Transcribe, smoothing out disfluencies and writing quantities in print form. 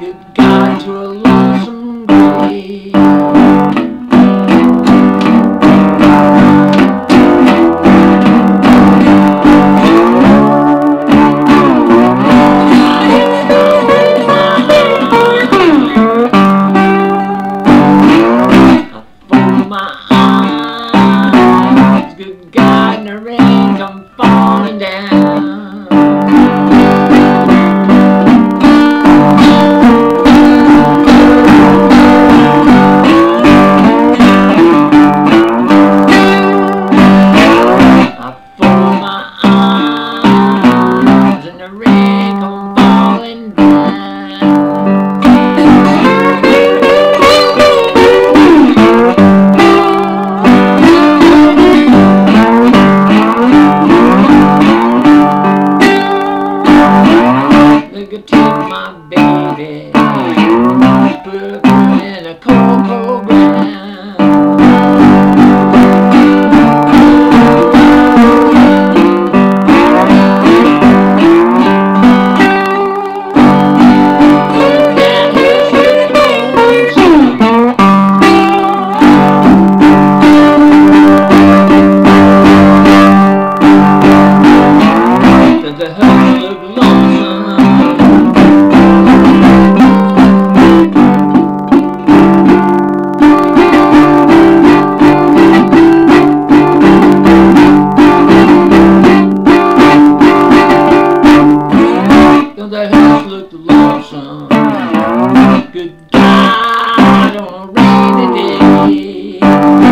Good God, to a lonesome grave. My eyes, good God, and the rain come falling down. I fold my arms, and the rain come falling down. Take my baby, put her in a cold, cold ground. Does the house look lonesome? The house looked lonesome. Good God, on a rainy day.